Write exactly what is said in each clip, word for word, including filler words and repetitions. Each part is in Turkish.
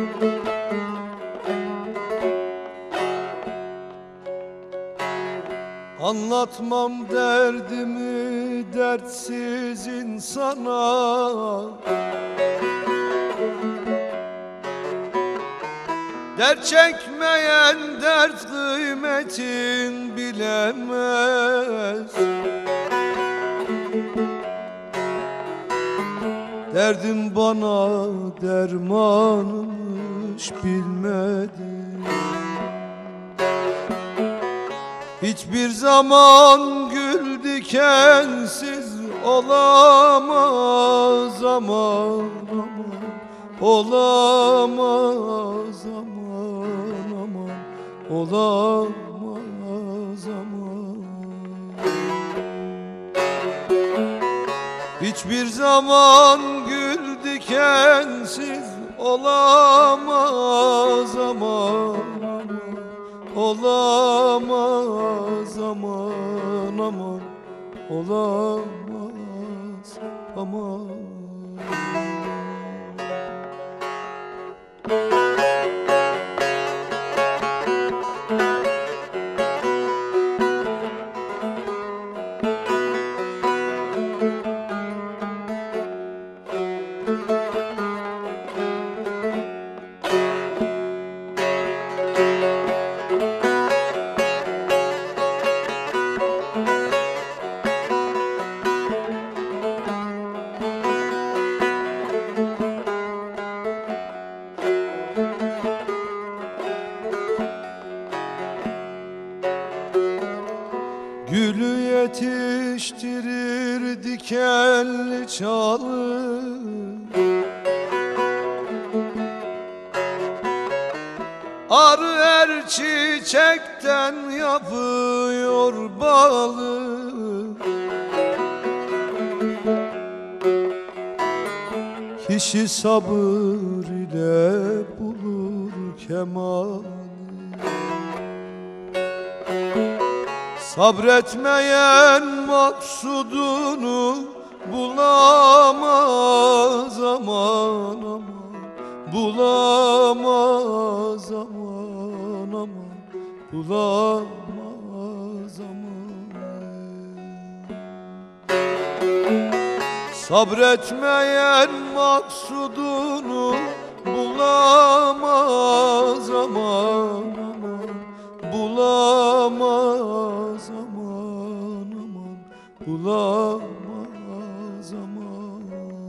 Anlatmam derdimi dertsiz insana, dert çekmeyen dert kıymetin bilemez. Derdim bana dermanmış bilmedim. Hiçbir zaman gül dikensiz olamaz aman aman, olamaz aman aman, olamaz aman. Hiçbir zaman gül dikensiz olamaz aman aman, olamaz aman aman, olamaz aman. Gülü yetiştirir dikenli çalı, arı her çiçekten yapıyor balı. Kişi sabır ile bulur kemalı. Sabretmeyen maksudunu bulamaz aman aman, bulamaz aman aman, bulamaz aman. Sabretmeyen maksudunu bulamaz aman aman, bulamaz aman aman, bulamaz aman.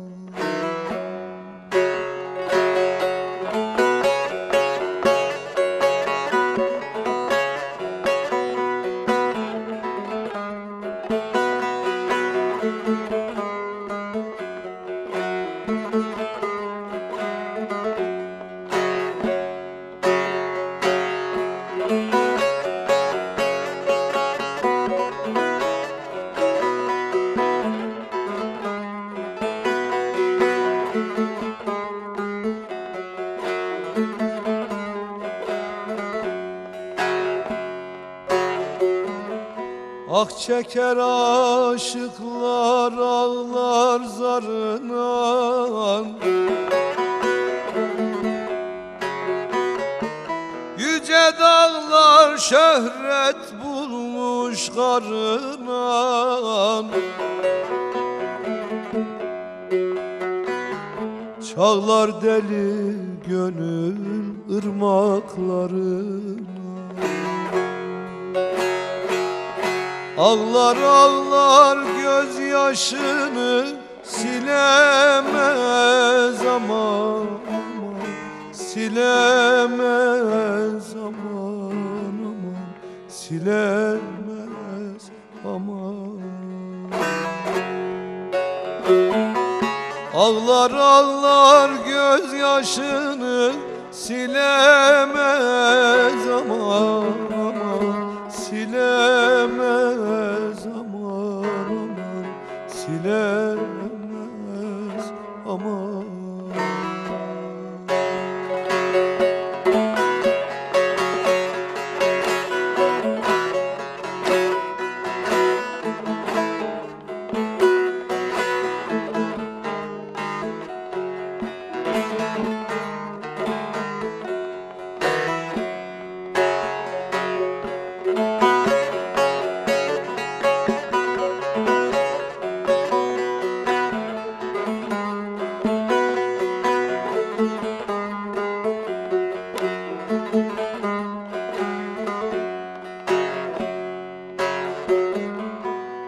Ah çeker aşıklar ağlar zarına, yüce dağlar şöhret bulmuş karına. Çağlar deli gönül ırmaklarına. Ağlar ağlar gözyaşını silemez aman aman, silemez aman aman, silemez aman. Ağlar ağlar gözyaşını silemez aman aman, silemez aman aman, silemez aman.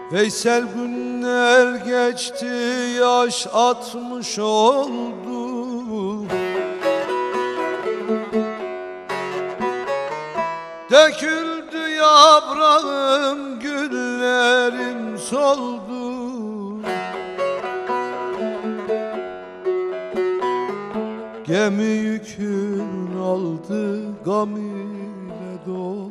Veysel günler geçti, yaş atmış oldu. Döküldü yaprağım, güllerim soldu. Gemi yükün aldı, gam ile doldu.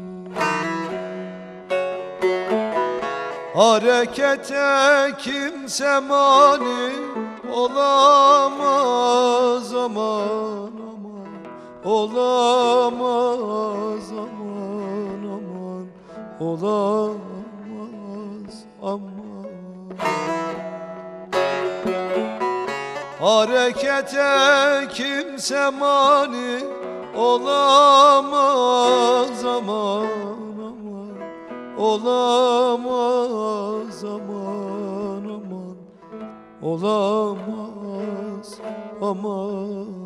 Harekete kimse mani olamaz aman aman, olamaz aman aman, olamaz aman. Harekete kimse mani olamaz aman aman, olamaz aman aman, olamaz aman.